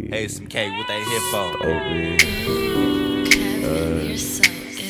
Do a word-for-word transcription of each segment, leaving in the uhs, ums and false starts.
Hey, some K, what they here for? Kevin, you're so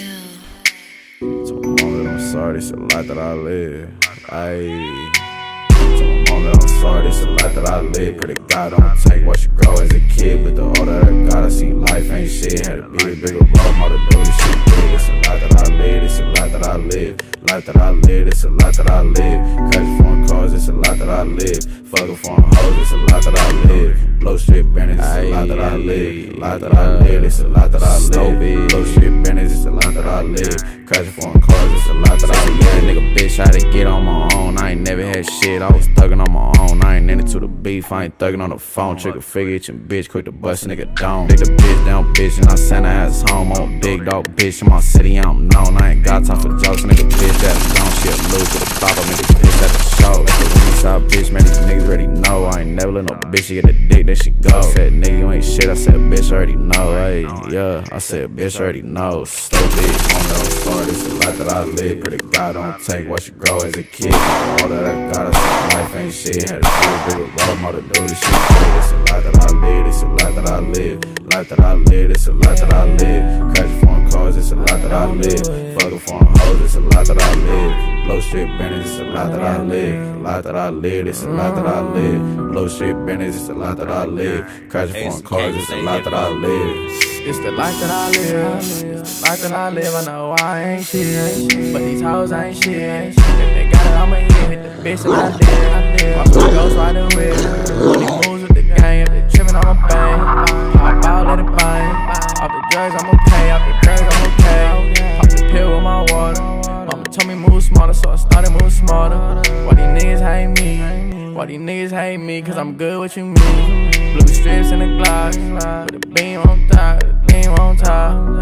ill. To my mom that I'm sorry, this a life that I live. Ayy. To my mom that I'm sorry, this a life that I live. Pray to God don't take what you grow as a kid, but the older I got, I see life ain't shit. Had to be a bigger role model, do this shit big. It's a life that I live, it's a life that I live. Life that I live, it's a life that I live. Crazy foreign cars, it's a life that I live. Fucking foreign hoes, it's a life that I live. Blow shit banners, it's a life that I live. Life that I live, it's a life that I live. Blow shit banners, it's a life that I live. Crazy foreign cars, it's a life that I live. Yeah, nigga, bitch, I had to get on my own. I ain't never had shit, I was thuggin' on my own. I ain't into the beef, I ain't thuggin' on the phone. Trigger figure itchin' bitch, quick to bust a nigga down. Dig the bitch down, bitch, and I send her ass home. I'm a big dog bitch in my city, I'm known. I ain't got time for jokes, nigga, bitch, that's gone. She a lose with a pop up, nigga, bitch, at the show. That's the winning side, bitch, man, these niggas already know. I ain't never let no bitch get the dick, then she go. Said, nigga, you ain't shit, I said, bitch, I already know. Hey, yeah, I said, bitch, I already know. Stupid, on the sorry, this is life that I live. Pray to God don't take what you grow as a kid. All that I got, I said, life ain't shit. Had to be a bigger role model, do this shit big. It's a life that I live, it's a life that I live. Life that I live, it's a life that I live. Crazy foreign cars, it's a life that I live. Fucking foreign hoes, it's a life that I live. Blow shit banners, it's a life that I live. Life that I live, it's a life that I live. Blow shit banners, it's a life that I live. Crazy foreign cars, it's a life that I live. It's the life that I live. It's the life that I live. I know I ain't shit, but these hoes ain't shit. If they got it, I'ma hit it. The bitch that I live. My foot goes riding with. Money moves with the gang. If they trippin', I'ma bang. Pop out, let it bang. Off the drugs, I'm okay. Off the drugs, I'm okay. Pop the pill with my water. Mama told me move smarter, so I started moving smarter. Why these niggas hate me? Why these niggas hate me? Cause I'm good what you mean. Blue strips in the glass with a beam on top, beam on top.